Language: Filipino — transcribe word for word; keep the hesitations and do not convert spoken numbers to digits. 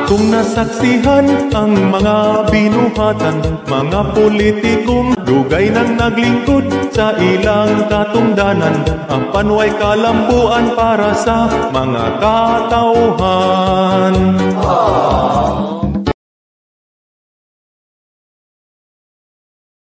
Kung nasaksihan ang mga binuhatan, mga politikong dugay nang naglingkod sa ilang katungdanan, apan way kalambuan para sa mga katauhan.